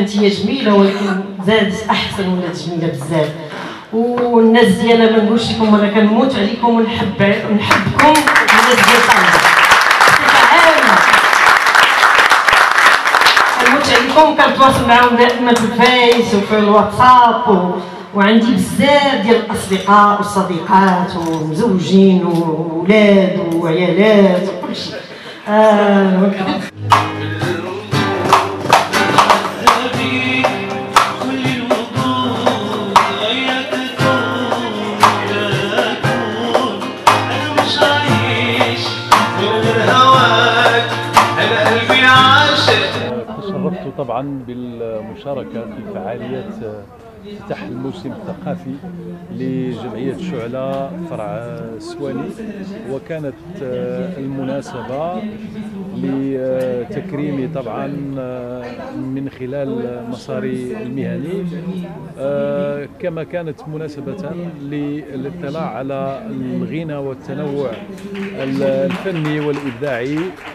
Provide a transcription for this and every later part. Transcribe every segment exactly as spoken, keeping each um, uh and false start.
كانت هي جميله ولكن زادت احسن ولات جميله بزاف. والناس ديالنا ما نقولش لكم انا كنموت عليكم ونحب نحبكم الناس ديال طنجه بصفه عامه. كنموت عليكم، كنتواصل معاهم دائما في الفيس وفي الواتساب و... وعندي بزاف ديال الاصدقاء والصديقات ومزوجين واولاد وعيالات وكلشي. آه تشرفت طبعا بالمشاركة في فعالية افتتاح الموسم الثقافي لجمعية الشعلاء فرع سواني، وكانت المناسبة لتكريمي طبعا من خلال مساري المهني، كما كانت مناسبة للاطلاع على الغنى والتنوع الفني والإبداعي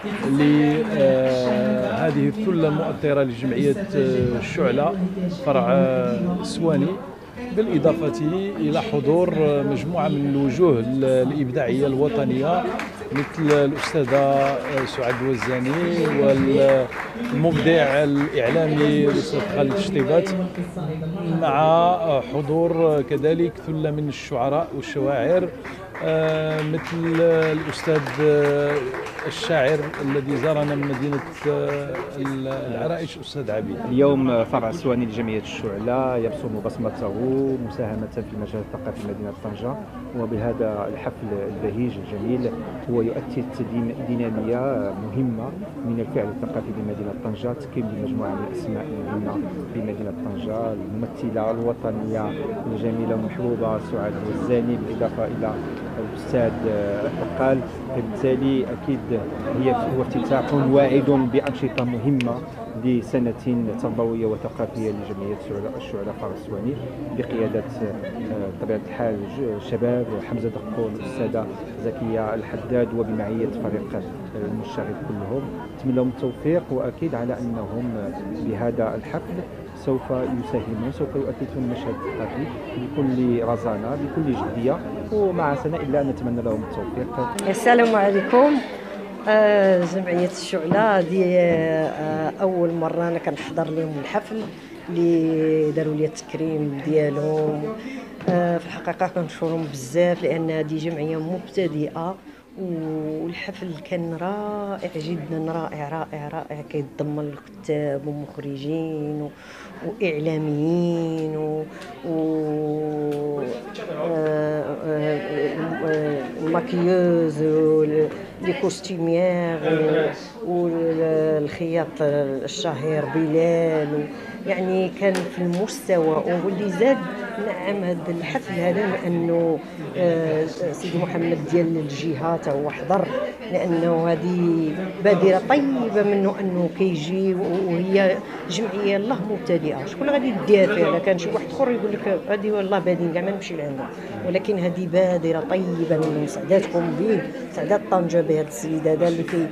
لهذه الثلة المؤثرة لجمعية الشعلاء فرع سواني، بالإضافة إلى حضور مجموعة من الوجوه الإبداعية الوطنية مثل الأستاذة سعاد الوزاني والمبدع الإعلامي الأستاذ خالد شطيبات، مع حضور كذلك ثلة من الشعراء والشواعر مثل الأستاذ الشاعر الذي زارنا من مدينة العرائش أستاذ عبيد. اليوم فرع سواني لجمعية الشعلاء يرسم بصمته مساهمة في المجال الثقافي مدينة طنجة، وبهذا الحفل البهيج الجميل هو يؤثر دينامية مهمة من الفعل الثقافي بمدينة طنجة، تكريم لمجموعة من الأسماء المهمة في مدينة طنجة، الممثلة الوطنية الجميلة المحبوبة سعاد الوزاني، بالإضافة إلى الأستاذ الثقال. فبالتالي أكيد هي هو افتتاح واعد بأنشطة مهمة لسنة تربوية وثقافية لجمعية الشعلاء فرع سواني بقيادة بطبيعة الحال الشباب حمزة دقون الأستاذة زكية الحداد وبمعية فريق المشارك كلهم. نتمنى لهم التوفيق، وأكيد على أنهم بهذا الحفل سوف يساهمون، سوف يؤثرون المشهد الثقافي بكل رزانة بكل جدية، ومع سنة إلا أن نتمنى لهم التوفيق. السلام عليكم. آه جمعية الشعلاء دي آه أول مرة أنا كنحضر لهم الحفل اللي داروا لي التكريم ديالهم. آه في الحقيقة كنشكرهم بزاف لأن هذه جمعية مبتدئة، والحفل كان رائع جدا، رائع رائع رائع، كيتضمن الكتاب ومخرجين واعلاميين و, و... الماكيوز ولي كوستيميير والخياط الشهير بلال، يعني كان في المستوى. واللي زاد نعم هذا الحفل هذا لانه سيدي محمد ديال الجهات هو حضر، لانه هذه بادره طيبه منه انه كيجي، وهي جمعيه الله مبتدئه، شكون غادي يديها فيها؟ كان شي واحد اخر يقول لك هذه والله بادين كاع ما نمشي لعندها، ولكن هذه بادره طيبه منه. سعداتكم به، سعدات طنجه بهذا السيد هذا اللي كي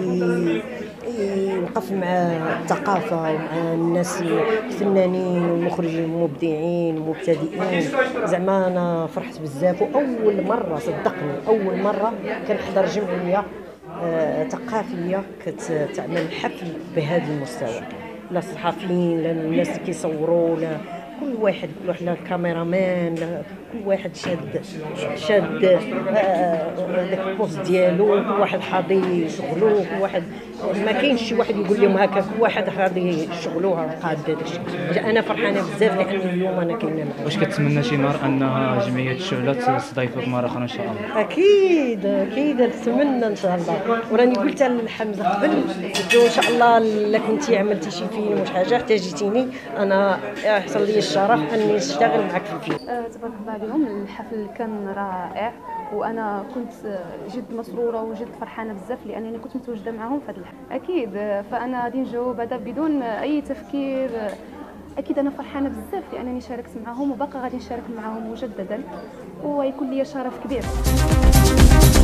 يوقف مع الثقافه ومع الناس الفنانين والمخرجين المبدعين المبتدئين. زعما انا فرحت بزاف، واول مره صدقني اول مره كنحضر جمعيه آه ثقافيه كتعمل حفل بهذا المستوى، لا الصحفيين لا الناس اللي كيصوروا لا كل واحد كل واحد لا الكاميرامان لا كل واحد شاد شاد داك البوست ديالو، كل واحد حاضي شغلو، كل واحد ما كاينش شي واحد يقول لهم هكا، كل واحد حاضي شغلوها قاد داكشي. انا فرحانه بزاف لان اليوم انا كاينه معاهم. واش كتمنى شي نهار ان جمعيه الشعلاء تستضيفك مره اخرى ان شاء الله؟ اكيد اكيد نتمنى ان شاء الله، وراني قلت لحمزه قبل قلت له ان شاء الله الا كنتي عملتي شي فيلم وش حاجه احتاجيتيني انا يحصل لي الشرف اني نشتغل معك في الفيلم. أه تبارك الله اليوم الحفل كان رائع، وانا كنت جد مسروره وجد فرحانه بزاف لانني كنت متواجده معهم في هذا الحفل. اكيد فانا غادي نجاوب هذا بدون اي تفكير، اكيد انا فرحانه بزاف لانني شاركت معهم وباقا غادي نشارك معهم مجددا، ويكون لي شرف كبير.